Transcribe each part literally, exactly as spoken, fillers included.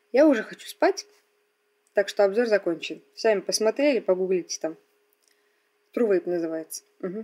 Я уже хочу спать, так что обзор закончен. Сами посмотрели, погуглите там. True Vape называется. Угу.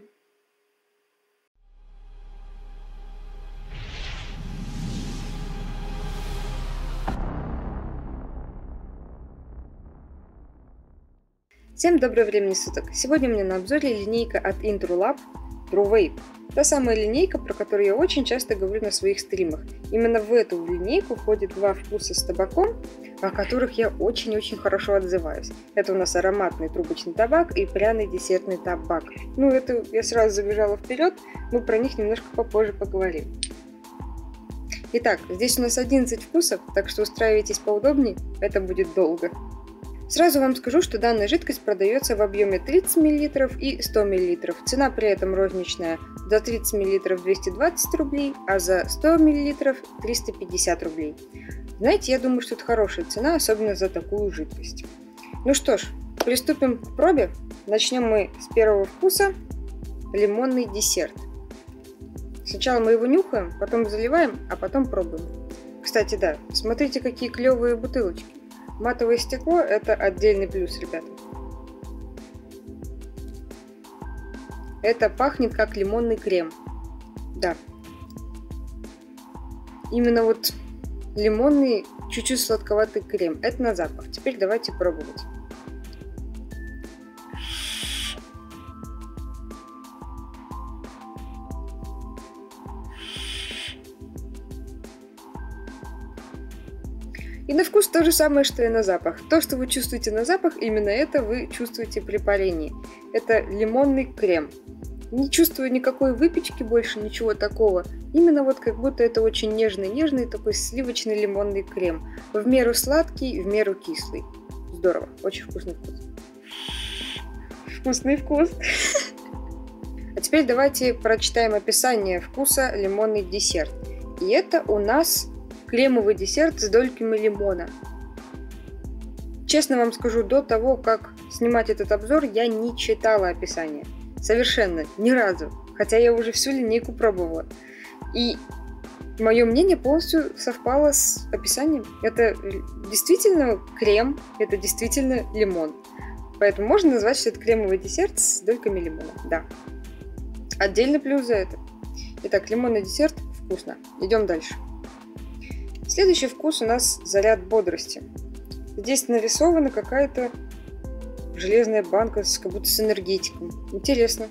Всем доброго времени суток! Сегодня у меня на обзоре линейка от Introlab True Vape. Та самая линейка, про которую я очень часто говорю на своих стримах. Именно в эту линейку входит два вкуса с табаком, о которых я очень-очень хорошо отзываюсь. Это у нас ароматный трубочный табак и пряный десертный табак. Ну, это я сразу забежала вперед, мы про них немножко попозже поговорим. Итак, здесь у нас одиннадцать вкусов, так что устраивайтесь поудобнее, это будет долго. Сразу вам скажу, что данная жидкость продается в объеме тридцать миллилитров и сто миллилитров. Цена при этом розничная: за тридцать миллилитров двести двадцать рублей, а за сто миллилитров триста пятьдесят рублей. Знаете, я думаю, что это хорошая цена, особенно за такую жидкость. Ну что ж, приступим к пробе. Начнем мы с первого вкуса – лимонный десерт. Сначала мы его нюхаем, потом заливаем, а потом пробуем. Кстати, да, смотрите, какие клевые бутылочки. Матовое стекло – это отдельный плюс, ребята. Это пахнет как лимонный крем. Да. Именно вот лимонный, чуть-чуть сладковатый крем. Это на запах. Теперь давайте пробовать. И на вкус то же самое, что и на запах. То, что вы чувствуете на запах, именно это вы чувствуете при парении. Это лимонный крем. Не чувствую никакой выпечки больше, ничего такого. Именно вот как будто это очень нежный-нежный такой сливочный лимонный крем. В меру сладкий, в меру кислый. Здорово, очень вкусный вкус. Вкусный вкус. А теперь давайте прочитаем описание вкуса лимонный десерт. И это у нас кремовый десерт с дольками лимона. Честно вам скажу, до того, как снимать этот обзор, я не читала описание. Совершенно, ни разу. Хотя я уже всю линейку пробовала. И мое мнение полностью совпало с описанием. Это действительно крем, это действительно лимон. Поэтому можно назвать, что это кремовый десерт с дольками лимона. Да. Отдельный плюс за это. Итак, лимонный десерт вкусно. Идем дальше. Следующий вкус у нас заряд бодрости. Здесь нарисована какая-то железная банка, как будто с энергетиком. Интересно.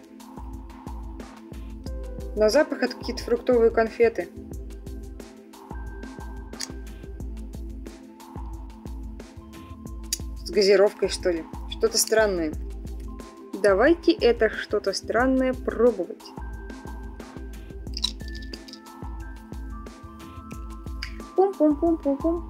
На запах это какие-то фруктовые конфеты. С газировкой, что ли. Что-то странное. Давайте это что-то странное пробовать. Пум-пум-пум-пум-пум.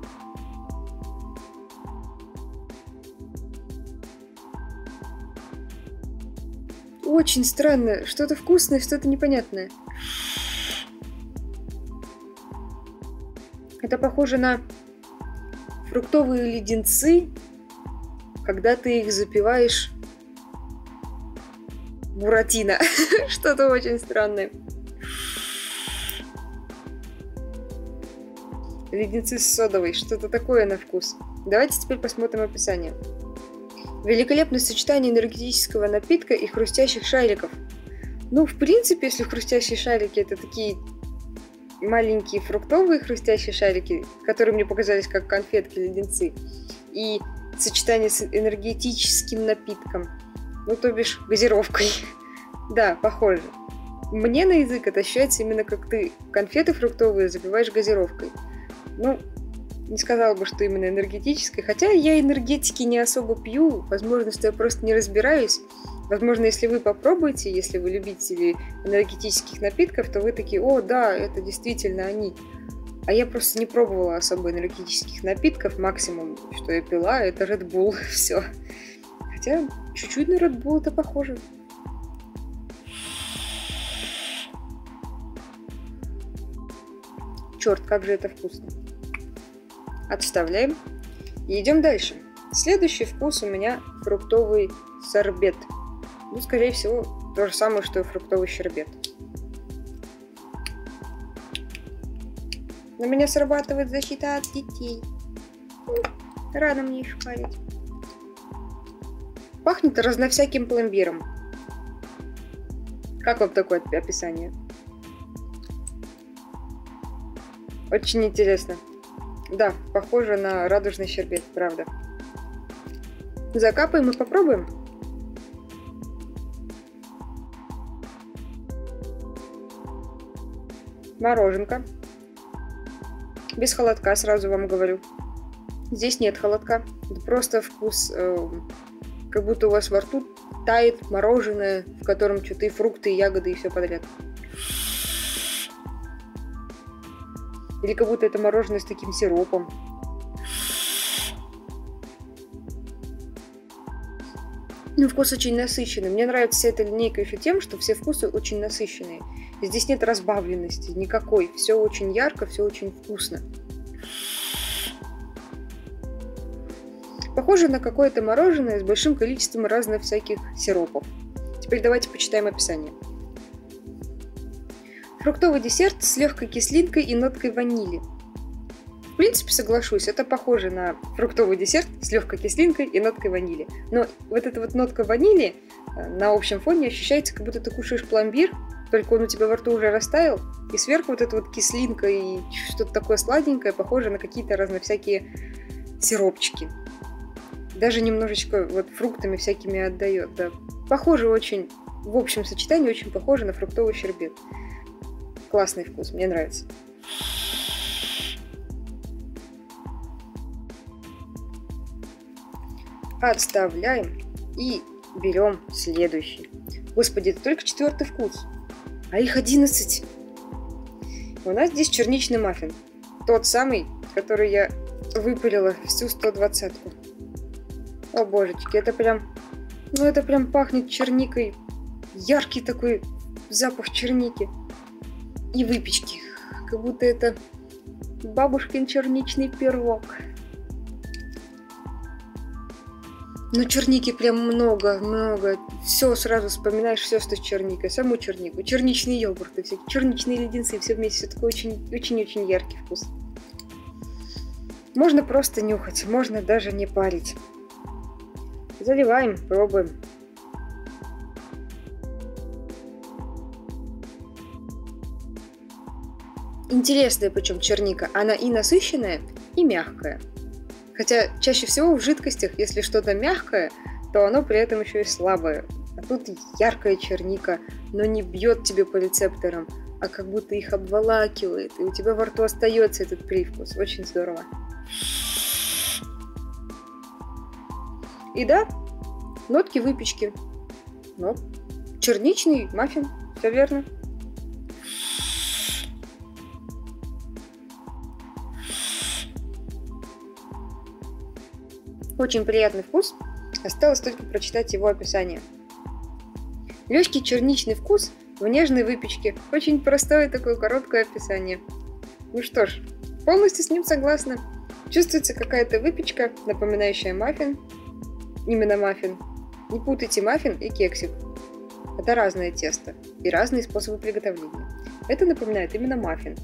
Очень странно. Что-то вкусное, что-то непонятное. Это похоже на фруктовые леденцы, когда ты их запиваешь буратино. Что-то очень странное. Леденцы с содовой, что-то такое на вкус. Давайте теперь посмотрим описание. Великолепное сочетание энергетического напитка и хрустящих шариков. Ну, в принципе, если хрустящие шарики это такие маленькие фруктовые хрустящие шарики, которые мне показались как конфетки, леденцы, и сочетание с энергетическим напитком, ну, то бишь газировкой. Да, похоже. Мне на язык это ощущается именно как ты конфеты фруктовые запиваешь газировкой. Ну, не сказала бы, что именно энергетической, хотя я энергетики не особо пью, возможно, что я просто не разбираюсь. Возможно, если вы попробуете, если вы любители энергетических напитков, то вы такие: о, да, это действительно они. А я просто не пробовала особо энергетических напитков, максимум, что я пила, это Red Bull, все. Хотя чуть-чуть на Red Bull это похоже. Черт, как же это вкусно. Отставляем и идем дальше. Следующий вкус у меня фруктовый сорбет. Ну, скорее всего, то же самое, что и фруктовый щербет. На меня срабатывает защита от детей. Рано мне еще парить. Пахнет разновсяким пломбиром. Как вам такое описание? Очень интересно. Да, похоже на радужный щербет, правда. Закапаем и попробуем. Мороженка. Без холодка, сразу вам говорю. Здесь нет холодка. Это просто вкус, э, как будто у вас во рту тает мороженое, в котором что-то и фрукты, и ягоды, и все подряд. Или как будто это мороженое с таким сиропом. Ну, вкус очень насыщенный. Мне нравится вся эта линейка еще тем, что все вкусы очень насыщенные. Здесь нет разбавленности никакой. Все очень ярко, все очень вкусно. Похоже на какое-то мороженое с большим количеством разных всяких сиропов. Теперь давайте почитаем описание. Фруктовый десерт с легкой кислинкой и ноткой ванили. В принципе, соглашусь, это похоже на фруктовый десерт с легкой кислинкой и ноткой ванили. Но вот эта вот нотка ванили на общем фоне ощущается, как будто ты кушаешь пломбир, только он у тебя во рту уже растаял, и сверху вот эта вот кислинка и что-то такое сладенькое, похоже на какие-то разновсякие сиропчики. Даже немножечко вот фруктами всякими отдает, да. Похоже очень, в общем сочетании очень похоже на фруктовый щербет. Классный вкус, мне нравится. Отставляем и берем следующий. Господи, это только четвертый вкус, а их одиннадцать. У нас здесь черничный маффин. Тот самый, который я выпалила всю сто двадцатку. О божечки, это прям... Ну это прям пахнет черникой. Яркий такой запах черники. И выпечки. Как будто это бабушкин черничный пирог. Но черники прям много-много. Все сразу вспоминаешь, все, что с черникой. Саму чернику. Черничные йогурты, всякие черничные леденцы. Все вместе. Все такой очень-очень яркий вкус. Можно просто нюхать. Можно даже не парить. Заливаем, пробуем. Интересная причем черника. Она и насыщенная, и мягкая. Хотя чаще всего в жидкостях, если что-то мягкое, то оно при этом еще и слабое. А тут яркая черника, но не бьет тебе по рецепторам, а как будто их обволакивает. И у тебя во рту остается этот привкус. Очень здорово. И да, нотки выпечки. Ну, черничный маффин, все верно. Очень приятный вкус. Осталось только прочитать его описание. Легкий черничный вкус в нежной выпечке. Очень простое такое короткое описание. Ну что ж, полностью с ним согласна. Чувствуется какая-то выпечка, напоминающая маффин. Именно маффин. Не путайте маффин и кексик. Это разное тесто и разные способы приготовления. Это напоминает именно маффин.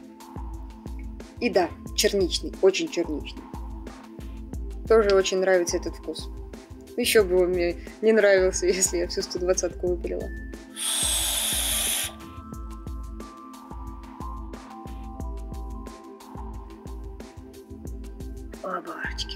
И да, черничный, очень черничный. Тоже очень нравится этот вкус. Еще бы он мне не нравился, если я всю сто двадцатку выпалила. О, божечки.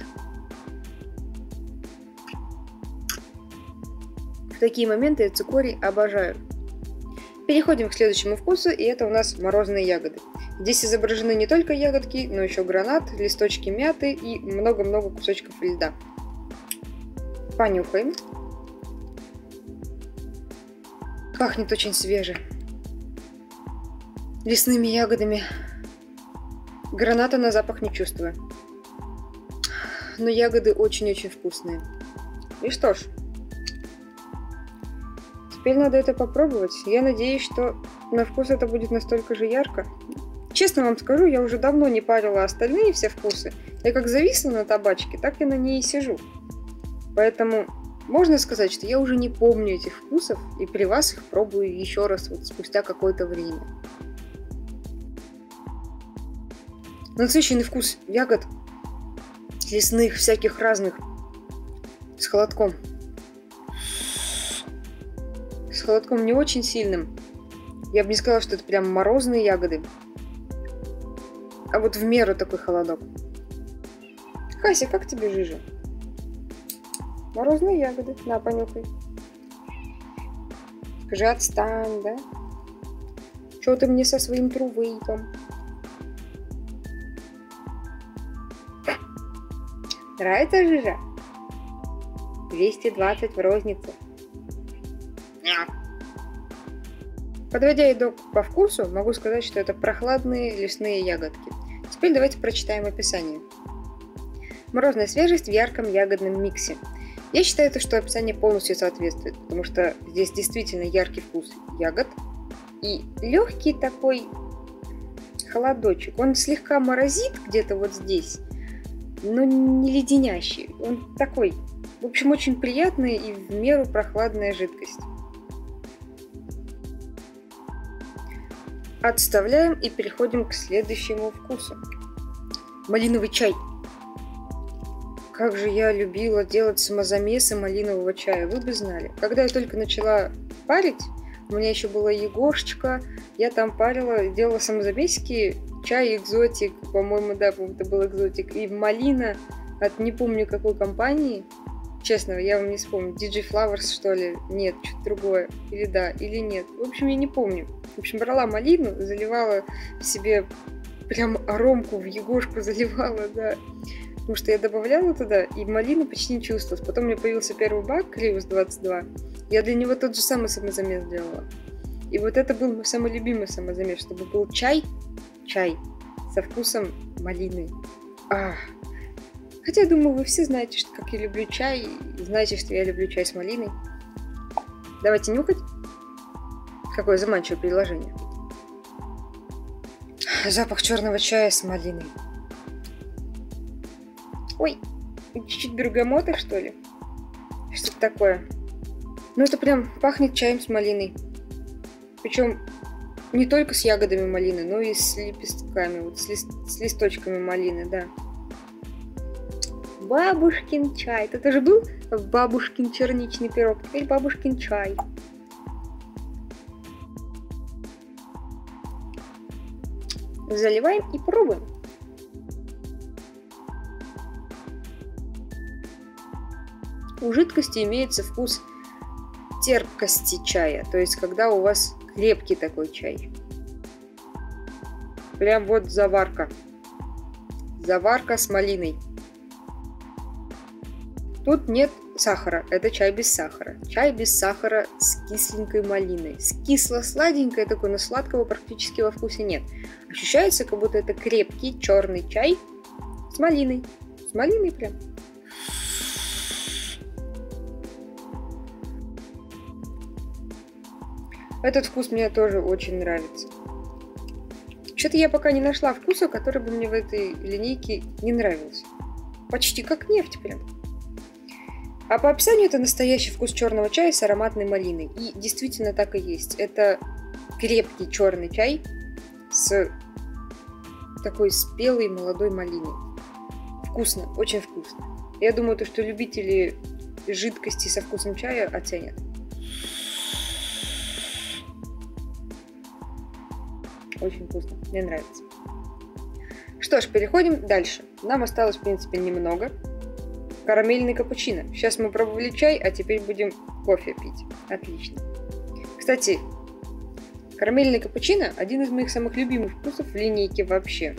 В такие моменты я цикорий обожаю. Переходим к следующему вкусу, и это у нас морозные ягоды. Здесь изображены не только ягодки, но еще гранат, листочки мяты и много-много кусочков льда. Понюхаем. Пахнет очень свеже. Лесными ягодами. Граната на запах не чувствую. Но ягоды очень-очень вкусные. И что ж, теперь надо это попробовать. Я надеюсь, что на вкус это будет настолько же ярко. Честно вам скажу, я уже давно не парила остальные все вкусы. Я как зависла на табачке, так и на ней и сижу. Поэтому можно сказать, что я уже не помню этих вкусов, и при вас их пробую еще раз вот спустя какое-то время. Насыщенный вкус ягод лесных, всяких разных, с холодком. С холодком не очень сильным. Я бы не сказала, что это прям морозные ягоды. А вот в меру такой холодок. Хася, как тебе жижа? Морозные ягоды. На, понюхай. Скажи, отстань, да? Чё ты мне со своим трувейпом? Нравится жижа? двести двадцать в рознице. Подводя итог по вкусу, могу сказать, что это прохладные лесные ягодки. Теперь давайте прочитаем описание. Морозная свежесть в ярком ягодном миксе. Я считаю, что описание полностью соответствует, потому что здесь действительно яркий вкус ягод и легкий такой холодочек. Он слегка морозит где-то вот здесь, но не леденящий. Он такой, в общем, очень приятная и в меру прохладная жидкость. Отставляем и переходим к следующему вкусу. Малиновый чай. Как же я любила делать самозамесы малинового чая, вы бы знали. Когда я только начала парить, у меня еще была егошечка, я там парила, делала самозамесики, чай экзотик, по-моему, да, это был экзотик, и малина от не помню какой компании, честно, я вам не вспомню, ди джей Flowers, что ли, нет, что-то другое, или да, или нет, в общем, я не помню. В общем, брала малину, заливала в себе прям аромку, в егошку заливала, да. Потому что я добавляла туда, и малина почти не чувствовалась. Потом у меня появился первый бак, Клеус двадцать два. Я для него тот же самый самозамес делала. И вот это был мой самый любимый самозамес, чтобы был чай, чай со вкусом малины. Ах. Хотя, я думаю, вы все знаете, что как я люблю чай, и знаете, что я люблю чай с малиной. Давайте нюхать. Какое заманчивое предложение. Запах черного чая с малиной. Ой, чуть-чуть бергамота, что ли? Что-то такое. Ну, это прям пахнет чаем с малиной. Причем не только с ягодами малины, но и с лепестками, вот с, лист, с листочками малины, да. Бабушкин чай. Это же был бабушкин черничный пирог. Теперь бабушкин чай. Заливаем и пробуем. У жидкости имеется вкус терпкости чая, то есть когда у вас крепкий такой чай. Прям вот заварка. Заварка с малиной. Тут нет сахара, это чай без сахара. Чай без сахара с кисленькой малиной. С кисло-сладенькой такой, но сладкого практически во вкусе нет. Ощущается, как будто это крепкий черный чай с малиной. С малиной прям. Этот вкус мне тоже очень нравится. Что-то я пока не нашла вкуса, который бы мне в этой линейке не нравился. Почти как нефть прям. А по описанию это настоящий вкус черного чая с ароматной малиной. И действительно так и есть. Это крепкий черный чай с такой спелой молодой малиной. Вкусно, очень вкусно. Я думаю, то, что любители жидкости со вкусом чая оценят. Очень вкусно, мне нравится. Что ж, переходим дальше. Нам осталось, в принципе, немного. Карамельный капучино. Сейчас мы пробовали чай, а теперь будем кофе пить. Отлично. Кстати, карамельный капучино – один из моих самых любимых вкусов в линейке вообще.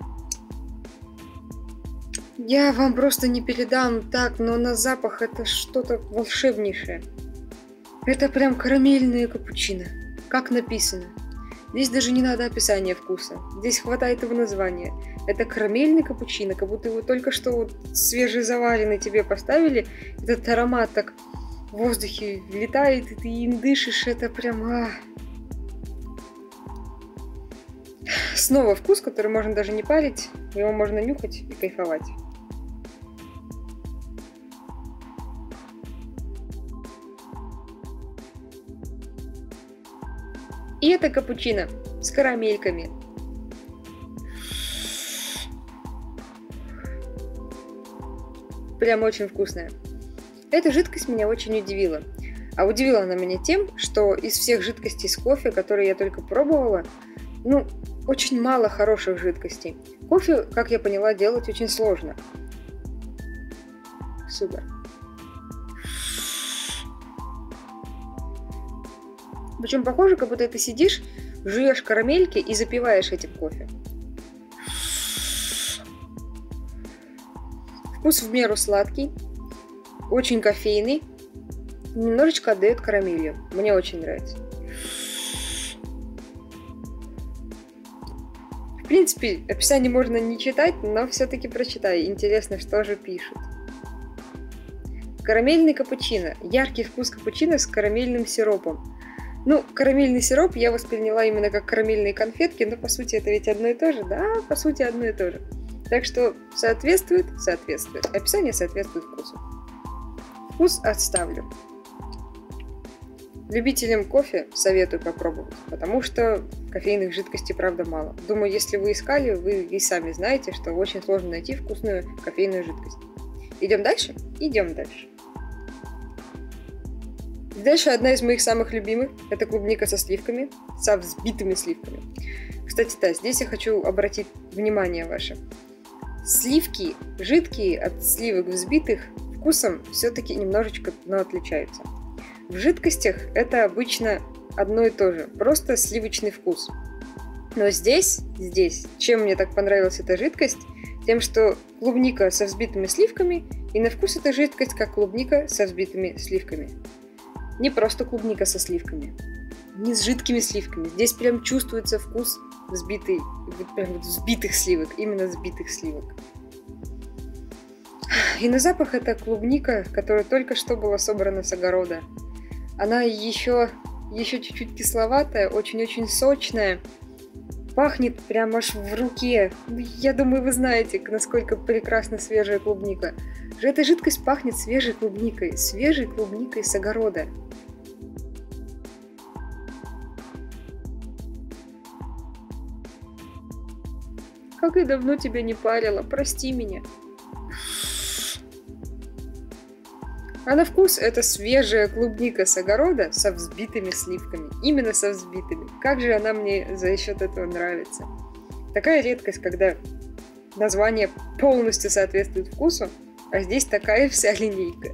Я вам просто не передам так, но на запах это что-то волшебнейшее. Это прям карамельное капучино, как написано. Здесь даже не надо описания вкуса. Здесь хватает его названия. Это карамельный капучино, как будто его только что вот свежезаваренный тебе поставили. Этот аромат так в воздухе летает, и ты им дышишь. Это прям... А... Снова вкус, который можно даже не парить. Его можно нюхать и кайфовать. И это капучино с карамельками. прям очень вкусная. Эта жидкость меня очень удивила. А удивила она меня тем, что из всех жидкостей с кофе, которые я только пробовала, ну, очень мало хороших жидкостей. Кофе, как я поняла, делать очень сложно. Супер. Причем похоже, как будто ты сидишь, жуешь карамельки и запиваешь этим кофе. Вкус в меру сладкий, очень кофейный, немножечко отдает карамелью. Мне очень нравится. В принципе, описание можно не читать, но все-таки прочитаю. Интересно, что же пишут. Карамельный капучино. Яркий вкус капучино с карамельным сиропом. Ну, карамельный сироп я восприняла именно как карамельные конфетки, но по сути это ведь одно и то же. Да, по сути одно и то же. Так что соответствует, соответствует. Описание соответствует вкусу. Вкус отставлю. Любителям кофе советую попробовать, потому что кофейных жидкостей, правда, мало. Думаю, если вы искали, вы и сами знаете, что очень сложно найти вкусную кофейную жидкость. Идем дальше? Идем дальше. Дальше одна из моих самых любимых. Это клубника со сливками, со взбитыми сливками. Кстати, да, здесь я хочу обратить внимание ваше. Сливки жидкие от сливок взбитых вкусом все-таки немножечко, но отличаются. В жидкостях это обычно одно и то же, просто сливочный вкус. Но здесь, здесь, чем мне так понравилась эта жидкость, тем, что клубника со взбитыми сливками, и на вкус эта жидкость как клубника со взбитыми сливками. Не просто клубника со сливками, не с жидкими сливками. Здесь прям чувствуется вкус взбитый, прям вот взбитых сливок, именно взбитых сливок. И на запах это клубника, которая только что была собрана с огорода. Она еще, еще чуть-чуть кисловатая, очень-очень сочная. Пахнет прям аж в руке. Я думаю, вы знаете, насколько прекрасна свежая клубника. Эта жидкость пахнет свежей клубникой, свежей клубникой с огорода. Как я давно тебя не парила, прости меня. А на вкус это свежая клубника с огорода со взбитыми сливками. Именно со взбитыми. Как же она мне за счет этого нравится. Такая редкость, когда название полностью соответствует вкусу, а здесь такая вся линейка.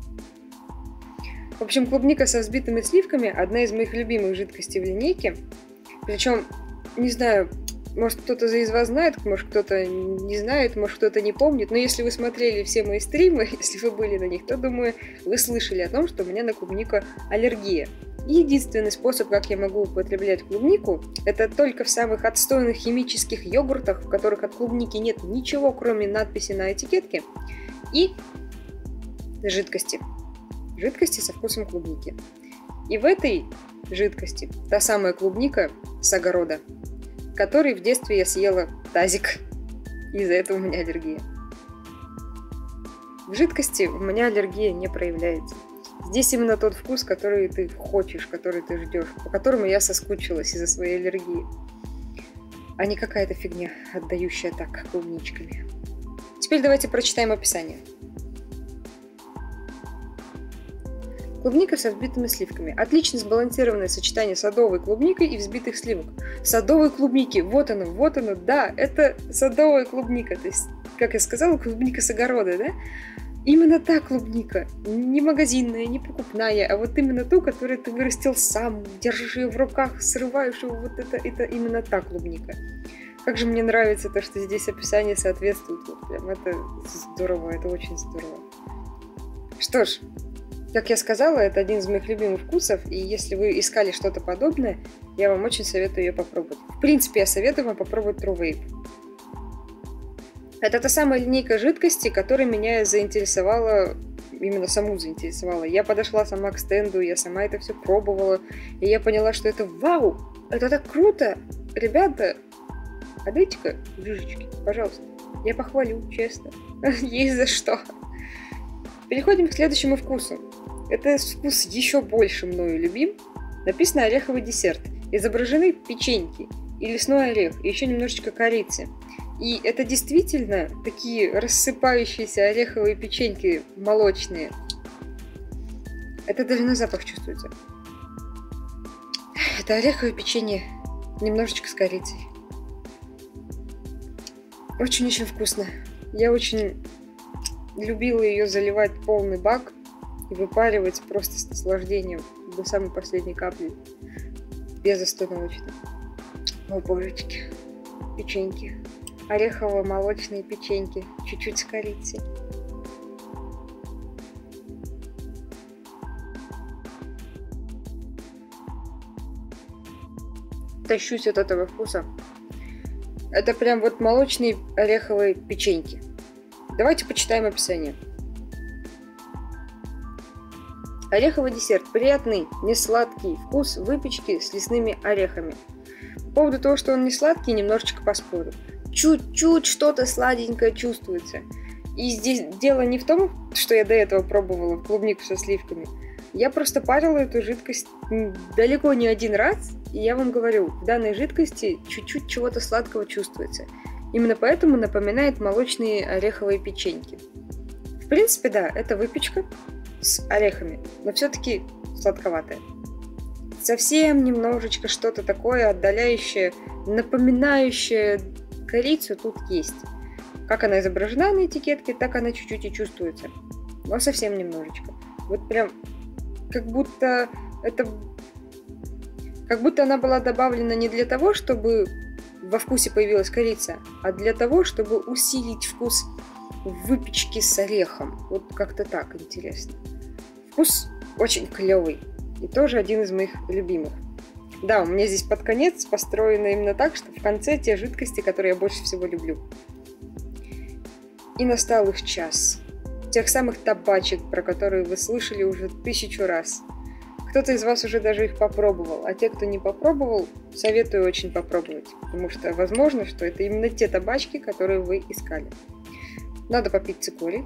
В общем, клубника со взбитыми сливками одна из моих любимых жидкостей в линейке. Причем, не знаю, может кто-то из вас знает, может кто-то не знает, может кто-то не помнит, но если вы смотрели все мои стримы, если вы были на них, то, думаю, вы слышали о том, что у меня на клубнику аллергия. И единственный способ, как я могу употреблять клубнику, это только в самых отстойных химических йогуртах, в которых от клубники нет ничего, кроме надписи на этикетке, и жидкости. Жидкости со вкусом клубники. И в этой жидкости та самая клубника с огорода, который в детстве я съела тазик. Из-за этого у меня аллергия. В жидкости у меня аллергия не проявляется. Здесь именно тот вкус, который ты хочешь, который ты ждешь, по которому я соскучилась из-за своей аллергии. А не какая-то фигня, отдающая так клубничками. Теперь давайте прочитаем описание. Клубника со взбитыми сливками. Отлично сбалансированное сочетание садовой клубники и взбитых сливок. Садовой клубники. Вот оно, вот оно. Да, это садовая клубника. То есть, как я сказала, клубника с огорода, да? Именно та клубника. Не магазинная, не покупная, а вот именно ту, которую ты вырастил сам. Держишь ее в руках, срываешь ее. Вот это, это именно та клубника. Как же мне нравится то, что здесь описание соответствует. Вот прям это здорово, это очень здорово. Что ж. Как я сказала, это один из моих любимых вкусов, и если вы искали что-то подобное, я вам очень советую ее попробовать. В принципе, я советую вам попробовать True Vape. Это та самая линейка жидкости, которая меня заинтересовала, именно саму заинтересовала. Я подошла сама к стенду, я сама это все пробовала, и я поняла, что это вау, это так круто! Ребята, а дайте-ка жижечки, пожалуйста. Я похвалю, честно. Есть за что. Переходим к следующему вкусу. Это вкус еще больше мною любим. Написано ореховый десерт. Изображены печеньки и лесной орех, и еще немножечко корицы. И это действительно такие рассыпающиеся ореховые печеньки молочные. Это даже на запах чувствуется. Это ореховое печенье, немножечко с корицей. Очень-очень вкусно. Я очень любила ее заливать полный бак и выпаривать просто с наслаждением до самой последней капли. Безостановочно. О, божечки. Печеньки. Орехово-молочные печеньки. Чуть-чуть с корицей. Тащусь от этого вкуса. Это прям вот молочные ореховые печеньки. Давайте почитаем описание. Ореховый десерт. Приятный, несладкий вкус выпечки с лесными орехами. По поводу того, что он не сладкий, немножечко поспорю. Чуть-чуть что-то сладенькое чувствуется. И здесь дело не в том, что я до этого пробовала клубнику со сливками. Я просто парила эту жидкость далеко не один раз, и я вам говорю, в данной жидкости чуть-чуть чего-то сладкого чувствуется. Именно поэтому напоминает молочные ореховые печеньки. В принципе, да, это выпечка с орехами, но все-таки сладковатая. Совсем немножечко что-то такое отдаляющее, напоминающее корицу тут есть. Как она изображена на этикетке, так она чуть-чуть и чувствуется. Но совсем немножечко. Вот прям как будто это... Как будто она была добавлена не для того, чтобы во вкусе появилась корица, а для того, чтобы усилить вкус выпечки с орехом. Вот как-то так интересно. Вкус очень клевый. И тоже один из моих любимых. Да, у меня здесь под конец построено именно так, что в конце те жидкости, которые я больше всего люблю. И настал их час. Тех самых табачек, про которые вы слышали уже тысячу раз. Кто-то из вас уже даже их попробовал, а те, кто не попробовал, советую очень попробовать, потому что возможно, что это именно те табачки, которые вы искали. Надо попить цикорий.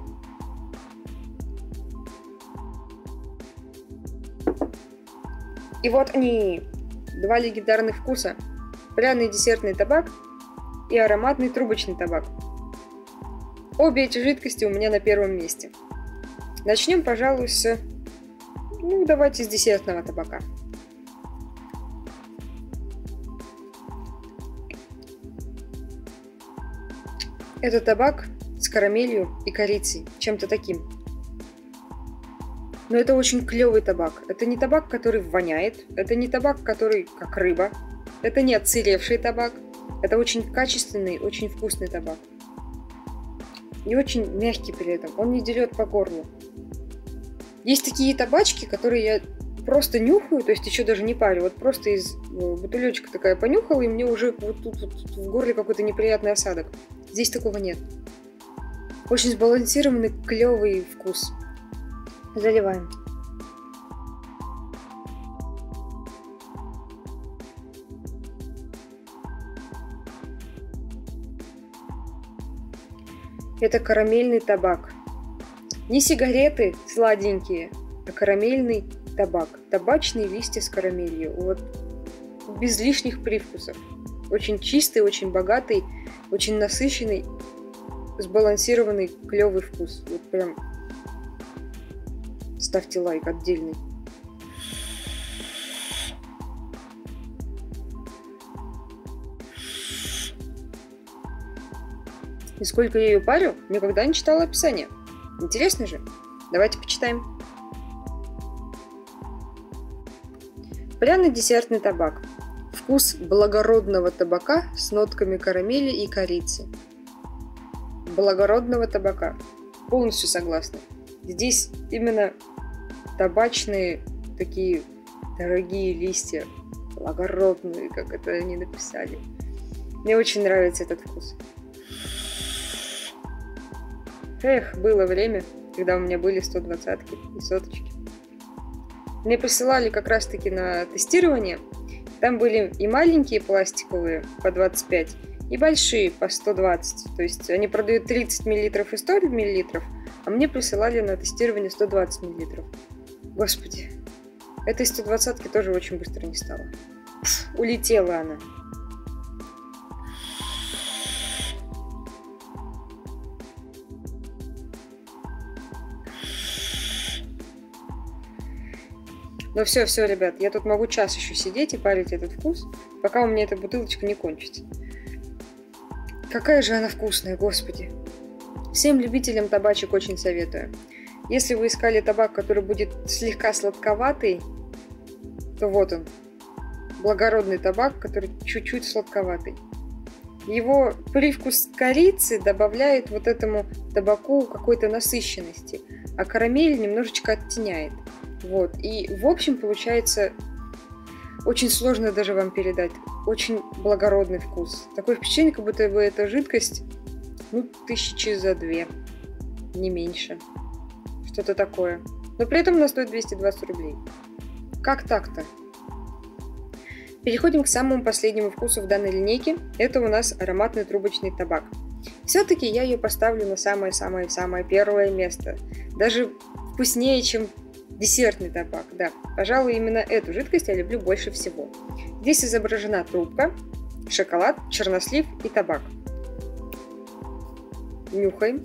И вот они, два легендарных вкуса. Пряный десертный табак и ароматный трубочный табак. Обе эти жидкости у меня на первом месте. Начнем, пожалуй, с... Ну, давайте с десертного табака. Это табак с карамелью и корицей, чем-то таким. Но это очень клевый табак. Это не табак, который воняет. Это не табак, который как рыба. Это не отсыревший табак. Это очень качественный, очень вкусный табак. И очень мягкий при этом. Он не дерет по горлу. Есть такие табачки, которые я просто нюхаю, то есть еще даже не парю. Вот просто из бутылечка такая понюхала, и мне уже вот тут вот в горле какой-то неприятный осадок. Здесь такого нет. Очень сбалансированный, клевый вкус. Заливаем. Это карамельный табак. Не сигареты сладенькие, а карамельный табак. Табачные листья с карамелью. Вот без лишних привкусов. Очень чистый, очень богатый, очень насыщенный, сбалансированный, клевый вкус. Вот прям ставьте лайк отдельный. И сколько я ее парю, никогда не читала описание. Интересно же? Давайте почитаем. Пряный десертный табак. Вкус благородного табака с нотками карамели и корицы. Благородного табака. Полностью согласна. Здесь именно табачные такие дорогие листья. Благородные, как это они написали. Мне очень нравится этот вкус. Эх, было время, когда у меня были сто двадцатки и соточки. Мне присылали как раз-таки на тестирование. Там были и маленькие пластиковые по двадцать пять, и большие по сто двадцать. То есть они продают тридцать миллилитров и сто миллилитров, а мне присылали на тестирование сто двадцать миллилитров. Господи, этой сто двадцатки тоже очень быстро не стало. Пфф, улетела она. Но все, все, ребят, я тут могу час еще сидеть и парить этот вкус, пока у меня эта бутылочка не кончится. Какая же она вкусная, господи. Всем любителям табачек очень советую. Если вы искали табак, который будет слегка сладковатый, то вот он. Благородный табак, который чуть-чуть сладковатый. Его привкус корицы добавляет вот этому табаку какой-то насыщенности, а карамель немножечко оттеняет. Вот. И в общем получается очень сложно даже вам передать. Очень благородный вкус. Такое впечатление, как будто бы эта жидкость, ну, тысячи за две, не меньше. Что-то такое. Но при этом она стоит двести двадцать рублей. Как так-то? Переходим к самому последнему вкусу в данной линейке. Это у нас ароматный трубочный табак. Все-таки я ее поставлю на самое-самое-самое первое место. Даже вкуснее, чем десертный табак. Да, пожалуй, именно эту жидкость я люблю больше всего. Здесь изображена трубка, шоколад, чернослив и табак. Нюхаем.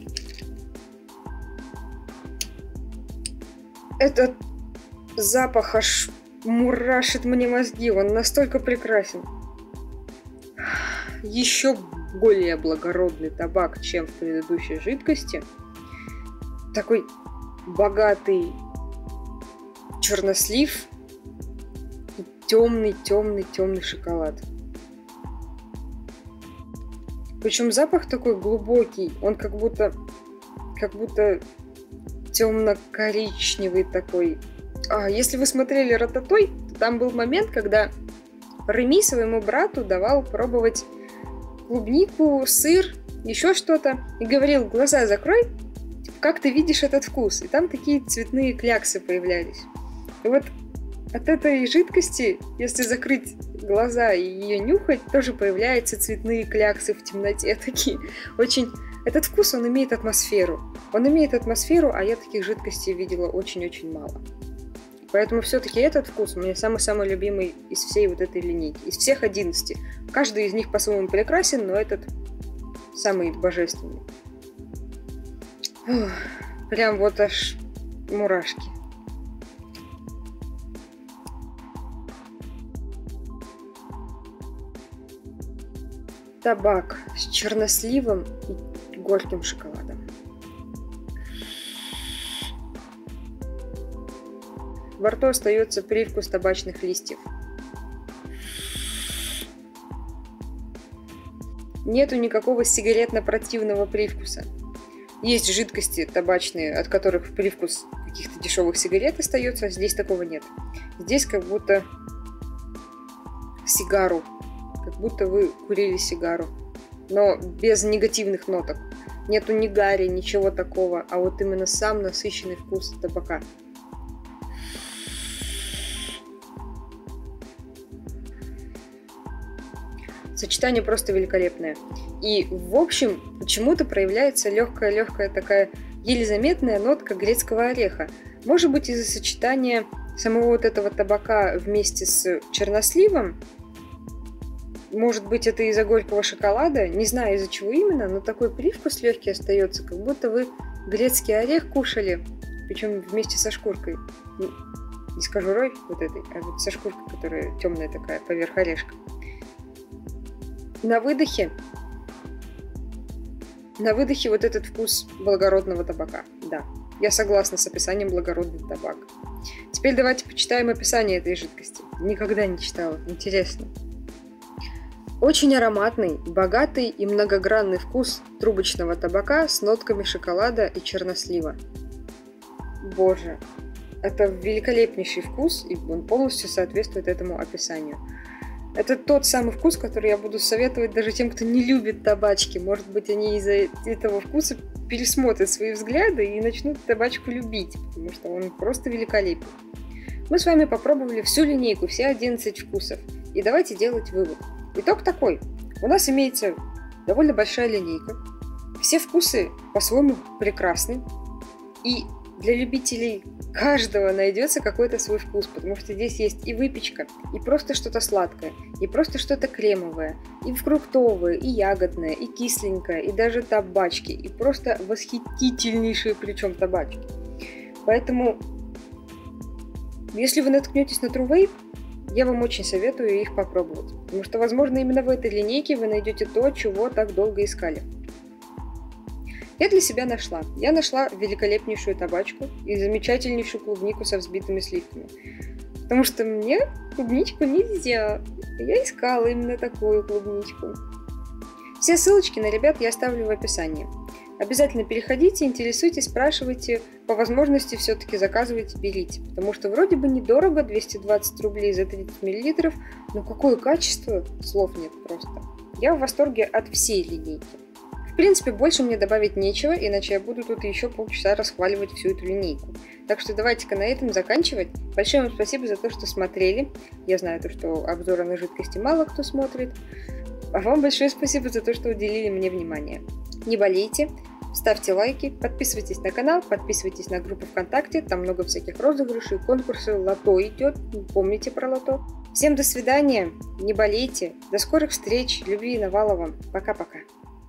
Этот запах аж мурашит мне мозги, он настолько прекрасен. Еще более благородный табак, чем в предыдущей жидкости. Такой богатый чернослив и темный-темный-темный шоколад. Причем запах такой глубокий, он как будто, как будто темно-коричневый такой. А, если вы смотрели «Рататуй», то там был момент, когда Реми своему брату давал пробовать клубнику, сыр, еще что-то, и говорил: глаза закрой, как ты видишь этот вкус. И там такие цветные кляксы появлялись. И вот от этой жидкости, если закрыть глаза и ее нюхать, тоже появляются цветные кляксы в темноте такие. Очень... Этот вкус, он имеет атмосферу. Он имеет атмосферу, а я таких жидкостей видела очень-очень мало. Поэтому все-таки этот вкус у меня самый-самый любимый из всей вот этой линейки. Из всех одиннадцати. Каждый из них по-своему прекрасен, но этот самый божественный. Ух, прям вот аж мурашки. Табак с черносливом и горьким шоколадом. Во рту остается привкус табачных листьев. Нету никакого сигаретно-противного привкуса. Есть жидкости табачные, от которых привкус каких-то дешевых сигарет остается, а здесь такого нет. Здесь как будто сигару, как будто вы курили сигару, но без негативных ноток. Нету ни гари, ничего такого, а вот именно сам насыщенный вкус табака. Сочетание просто великолепное. И, в общем, почему-то проявляется легкая-легкая такая еле заметная нотка грецкого ореха. Может быть, из-за сочетания самого вот этого табака вместе с черносливом. Может быть, это из-за горького шоколада. Не знаю, из-за чего именно, но такой привкус легкий остается, как будто вы грецкий орех кушали, причем вместе со шкуркой. Не с кожурой вот этой, а вот со шкуркой, которая темная такая, поверх орешка. На выдохе, на выдохе вот этот вкус благородного табака. Да, я согласна с описанием благородный табак. Теперь давайте почитаем описание этой жидкости. Никогда не читала, интересно. Очень ароматный, богатый и многогранный вкус трубочного табака с нотками шоколада и чернослива. Боже, это великолепнейший вкус, и он полностью соответствует этому описанию. Это тот самый вкус, который я буду советовать даже тем, кто не любит табачки. Может быть, они из-за этого вкуса пересмотрят свои взгляды и начнут табачку любить, потому что он просто великолепен. Мы с вами попробовали всю линейку, все одиннадцать вкусов. И давайте делать вывод. Итог такой. У нас имеется довольно большая линейка. Все вкусы по-своему прекрасны. И для любителей каждого найдется какой-то свой вкус, потому что здесь есть и выпечка, и просто что-то сладкое, и просто что-то кремовое, и фруктовое, и ягодное, и кисленькое, и даже табачки, и просто восхитительнейшие причем табачки. Поэтому Если вы наткнетесь на True Vape, я вам очень советую их попробовать, потому что, возможно, именно в этой линейке вы найдете то, чего так долго искали. Я для себя нашла. Я нашла великолепнейшую табачку и замечательнейшую клубнику со взбитыми сливками. Потому что мне клубничку нельзя. Я искала именно такую клубничку. Все ссылочки на ребят я оставлю в описании. Обязательно переходите, интересуйтесь, спрашивайте, по возможности все-таки заказывайте, берите. Потому что вроде бы недорого, двести двадцать рублей за тридцать миллилитров, но какое качество, слов нет просто. Я в восторге от всей линейки. В принципе, больше мне добавить нечего, иначе я буду тут еще полчаса расхваливать всю эту линейку. Так что давайте-ка на этом заканчивать. Большое вам спасибо за то, что смотрели. Я знаю, то, что обзоры на жидкости мало кто смотрит. А вам большое спасибо за то, что уделили мне внимание. Не болейте, ставьте лайки, подписывайтесь на канал, подписывайтесь на группу ВКонтакте, там много всяких розыгрышей, конкурсов, лото идет, помните про лото. Всем до свидания, не болейте, до скорых встреч, любви и навала вам, пока-пока.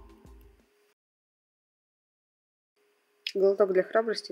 Глоток для храбрости.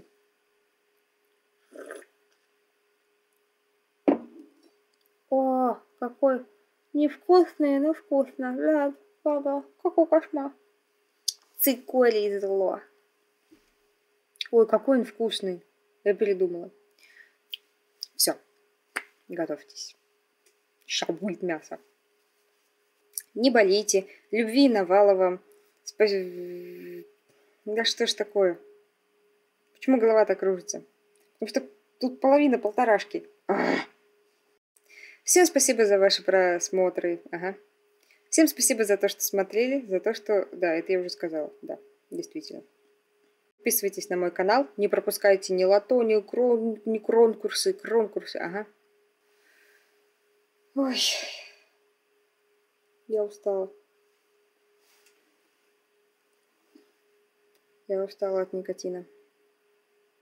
О, какой невкусный, но вкусно. Да, да, да, какой кошмар. Цикорий зло. Ой, какой он вкусный. Я передумала. Все, готовьтесь. Сейчас будет мясо. Не болейте. Любви и навала вам. Спасибо. Да что ж такое? Почему голова так кружится? Потому что тут половина полторашки. Ах. Всем спасибо за ваши просмотры. Ага. Всем спасибо за то, что смотрели, за то, что... Да, это я уже сказала. Да, действительно. Подписывайтесь на мой канал. Не пропускайте ни лото, ни, крон... ни конкурсы, конкурсы. Ага. Ой. Я устала. Я устала от никотина.